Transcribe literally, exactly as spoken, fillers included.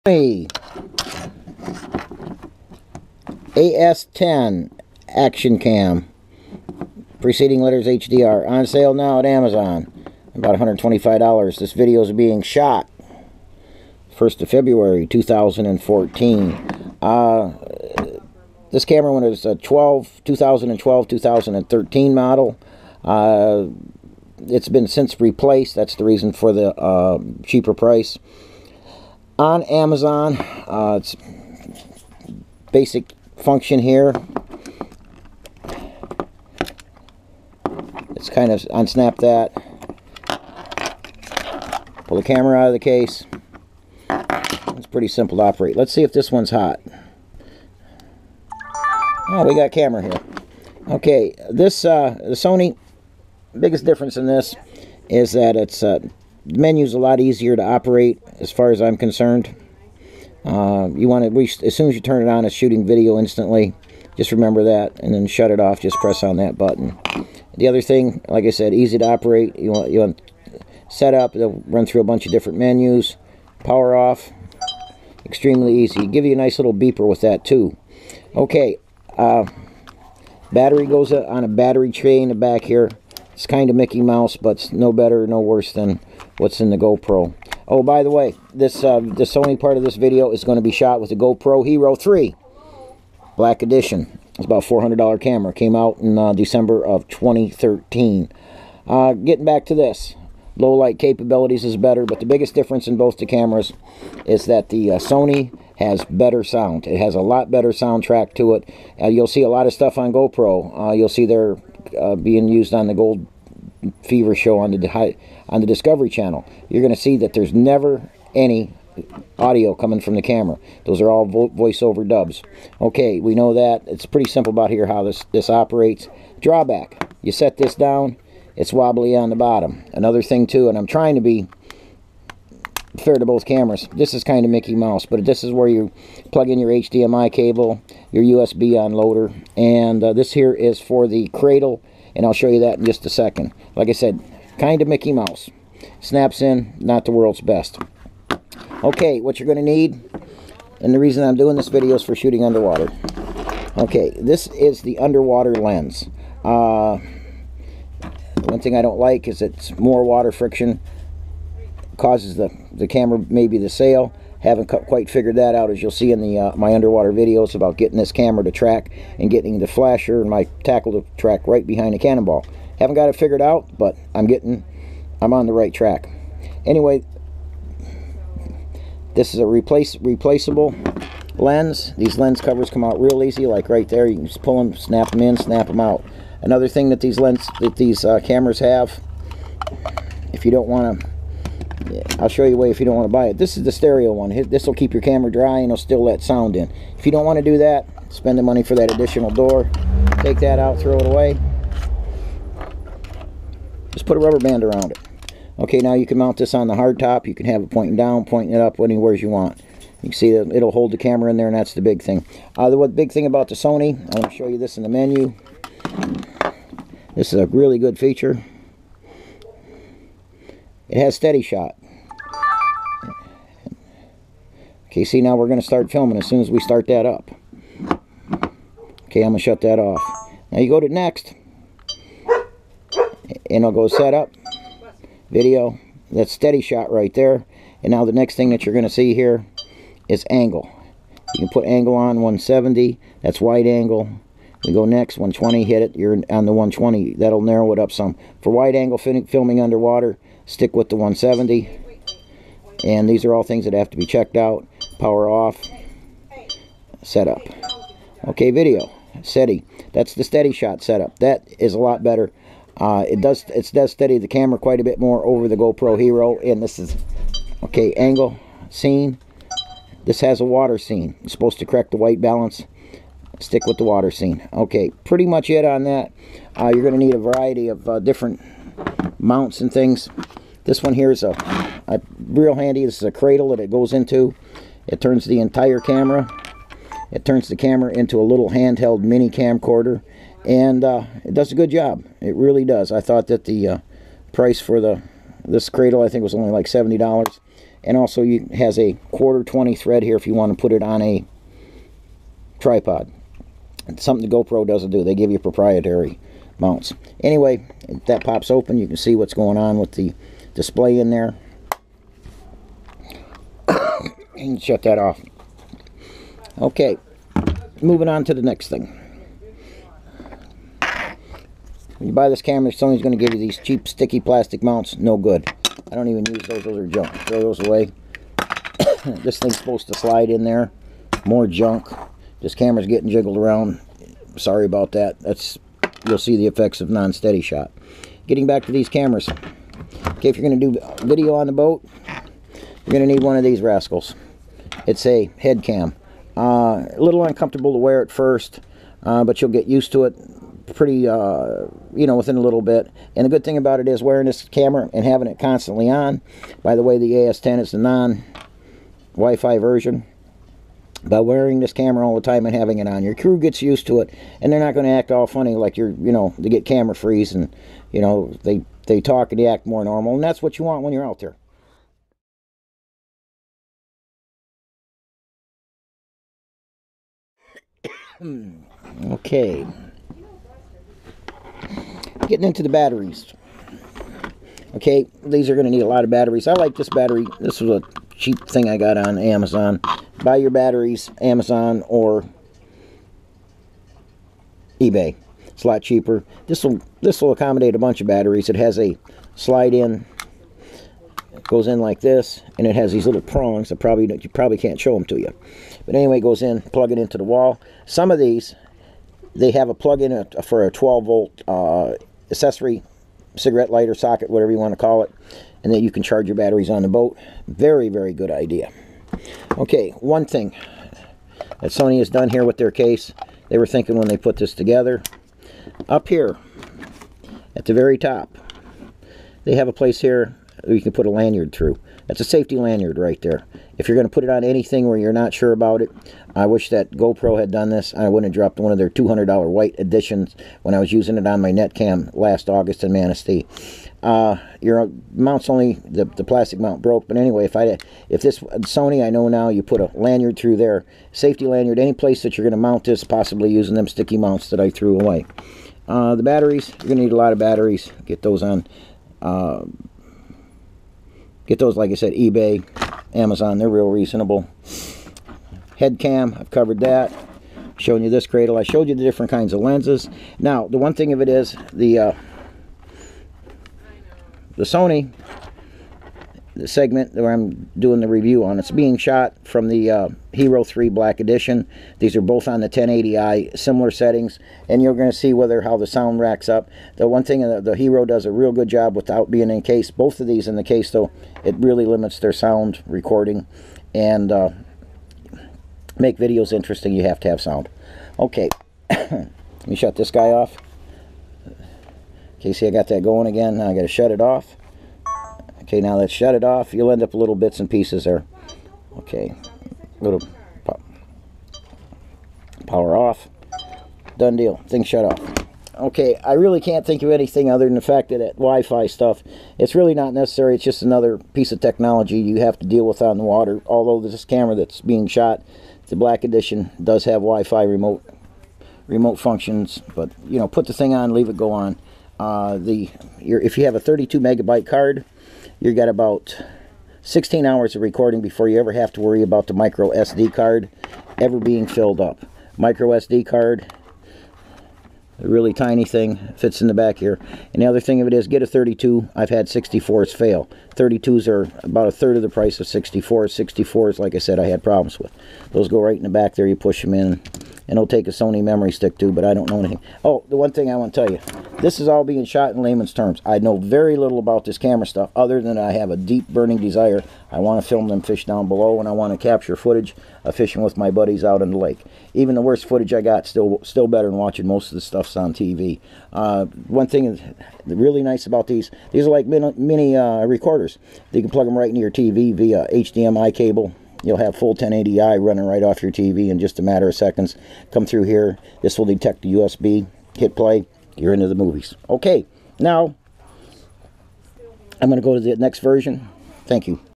A S ten Action Cam, preceding letters H D R, on sale now at Amazon, about one hundred twenty-five dollars. This video is being shot first of February two thousand fourteen. Uh, this camera one is a twelve, two thousand twelve, two thousand thirteen model. Uh, it's been since replaced. That's the reason for the uh, cheaper price. On Amazon, uh, it's basic function here. It's kind of unsnap that. Pull the camera out of the case. It's pretty simple to operate. Let's see if this one's hot. Oh, we got camera here. Okay, this uh, the Sony. Biggest difference in this is that it's uh, the menu's a lot easier to operate, as far as I'm concerned. Uh, you want to, as soon as you turn it on, it's shooting video instantly. Just remember that, and then shut it off. Just press on that button. The other thing, like I said, easy to operate. You want you want set up. It'll run through a bunch of different menus. Power off, extremely easy. Give you a nice little beeper with that too. Okay, uh, battery goes on a battery tray in the back here. It's kind of Mickey Mouse, but it's no better, no worse than what's in the GoPro. Oh, by the way, this uh, the Sony part of this video is going to be shot with the GoPro Hero three Black Edition. It's about a four hundred dollar camera. Came out in uh, December of twenty thirteen. Uh, getting back to this, low light capabilities is better, but the biggest difference in both the cameras is that the uh, Sony has better sound. It has a lot better soundtrack to it. Uh, you'll see a lot of stuff on GoPro. Uh, you'll see they're uh, being used on the Gold Fever show on the on the Discovery Channel. You're going to see that there's never any audio coming from the camera. Those are all vo voiceover dubs. Okay, we know that. It's pretty simple about here how this this operates. Drawback: you set this down, it's wobbly on the bottom. Another thing too, and I'm trying to be fair to both cameras, this is kind of Mickey Mouse, but this is where you plug in your H D M I cable, your U S B unloader, and uh, this here is for the cradle, and I'll show you that in just a second. Like I said, kind of Mickey Mouse. Snaps in, not the world's best. Okay, what you're going to need, and the reason I'm doing this video is for shooting underwater. Okay, this is the underwater lens. Uh, one thing I don't like is it's more water friction. Causes the, the camera maybe to sail. Haven't quite figured that out, as you'll see in the uh, my underwater videos about getting this camera to track and getting the flasher and my tackle to track right behind the cannonball. Haven't got it figured out, but I'm getting I'm on the right track. Anyway, this is a replace replaceable lens. These lens covers come out real easy, like right there. You can just pull them, snap them in, snap them out. Another thing that these lens that these uh, cameras have, if you don't want to, I'll show you a way if you don't want to buy it. This is the stereo one. This will keep your camera dry and it'll still let sound in. If you don't want to do that, spend the money for that additional door. Take that out, throw it away. Just put a rubber band around it. Okay, now you can mount this on the hard top. You can have it pointing down, pointing it up, anywhere you want. You can see that it'll hold the camera in there, and that's the big thing. Uh, the big thing about the Sony, I want to show you this in the menu. This is a really good feature. It has steady shot. Okay, see, now we're going to start filming as soon as we start that up. Okay, I'm going to shut that off. Now you go to next, and it'll go setup, video. That's steady shot right there. And now the next thing that you're going to see here is angle. You can put angle on one seventy. That's wide angle. We go next, one twenty, hit it. You're on the one twenty. That'll narrow it up some. For wide angle filming underwater, stick with the one seventy. And these are all things that have to be checked out. Power off, setup. Okay, video, steady. That's the steady shot setup. That is a lot better. Uh, it does it does steady the camera quite a bit more over the GoPro Hero. And this is, okay, angle, scene. This has a water scene. It's supposed to correct the white balance. Stick with the water scene. Okay, pretty much it on that. Uh, you're going to need a variety of uh, different mounts and things. This one here is a, a real handy. This is a cradle that it goes into. It turns the entire camera. It turns the camera into a little handheld mini camcorder, and uh, it does a good job. It really does. I thought that the uh, price for the this cradle, I think, was only like seventy dollars. and also you has a quarter twenty thread here if you want to put it on a tripod. It's something the GoPro doesn't do. They give you proprietary mounts. Anyway, if that pops open, you can see what's going on with the display in there. And shut that off. Okay, moving on to the next thing. When you buy this camera, Sony's going to give you these cheap sticky plastic mounts. No good. I don't even use those. Those are junk. Throw those away. This thing's supposed to slide in there. More junk. This camera's getting jiggled around. Sorry about that. That's, you'll see the effects of non-steady shot. Getting back to these cameras. Okay, if you're going to do video on the boat, you're going to need one of these rascals. It's a head cam. Uh, a little uncomfortable to wear at first, uh, but you'll get used to it pretty, uh, you know, within a little bit. And the good thing about it is wearing this camera and having it constantly on. By the way, the A S ten is the non-Wi-Fi version. By wearing this camera all the time and having it on, your crew gets used to it, and they're not going to act all funny like you're, you know, they get camera freeze, and, you know, they, they talk and they act more normal, and that's what you want when you're out there. Okay. Getting into the batteries. Okay, these are going to need a lot of batteries. I like this battery. This was a cheap thing I got on Amazon. Buy your batteries Amazon or eBay. It's a lot cheaper. This will this will accommodate a bunch of batteries. It has a slide in. It goes in like this, and it has these little prongs that probably you probably can't show them to you. But anyway, it goes in, plug it into the wall. Some of these, they have a plug-in for a twelve volt uh, accessory, cigarette lighter, socket, whatever you want to call it, and then you can charge your batteries on the boat. Very, very good idea. Okay, one thing that Sony has done here with their case, they were thinking when they put this together, up here at the very top, they have a place here where you can put a lanyard through. That's a safety lanyard right there. If you're going to put it on anything where you're not sure about it, I wish that GoPro had done this. I wouldn't have dropped one of their two hundred dollar white editions when I was using it on my Netcam last August in Manistee. Uh, your mount's only, the, the plastic mount broke, but anyway, if I if this Sony, I know now you put a lanyard through there, safety lanyard, any place that you're going to mount this, possibly using them sticky mounts that I threw away. Uh, the batteries, you're going to need a lot of batteries. Get those on, uh, get those, like I said, eBay, Amazon, they're real reasonable. Head cam, I've covered that. Showing you this cradle. I showed you the different kinds of lenses. Now, the one thing of it is, the uh, the Sony, the segment where I'm doing the review on, it's being shot from the uh, Hero three Black Edition. These are both on the ten eighty i, similar settings, and you're going to see whether how the sound racks up. The one thing, the, the Hero does a real good job without being in case. Both of these in the case, though, it really limits their sound recording, and uh, make videos interesting, you have to have sound. Okay, let me shut this guy off. Okay, see I got that going again. Now I got to shut it off. Okay, now let's shut it off. You'll end up with little bits and pieces there. Okay, little power off. Done deal. Thing shut off. Okay, I really can't think of anything other than the fact that that Wi-Fi stuff, it's really not necessary. It's just another piece of technology you have to deal with on the water. Although this camera that's being shot, the Black Edition, does have Wi-Fi remote remote functions. But you know, put the thing on, leave it go on. Uh, the your, if you have a thirty-two megabyte card, you got about sixteen hours of recording before you ever have to worry about the micro S D card ever being filled up. Micro S D card, a really tiny thing, fits in the back here. And the other thing of it is, get a thirty-two. I've had sixty-fours fail. thirty-twos are about a third of the price of sixty-fours. sixty-fours, like I said, I had problems with. Those go right in the back there. You push them in. And it'll take a Sony memory stick too, but I don't know anything. Oh, the one thing I want to tell you. This is all being shot in layman's terms. I know very little about this camera stuff other than I have a deep burning desire. I want to film them fish down below, and I want to capture footage of fishing with my buddies out in the lake. Even the worst footage I got, still still better than watching most of the stuff's on T V. Uh, one thing is really nice about these, these are like mini, mini uh, recorders. You can plug them right into your T V via H D M I cable. You'll have full ten eighty i running right off your T V in just a matter of seconds. Come through here. This will detect the U S B. Hit play. You're into the movies. Okay, now I'm going to go to the next version. Thank you.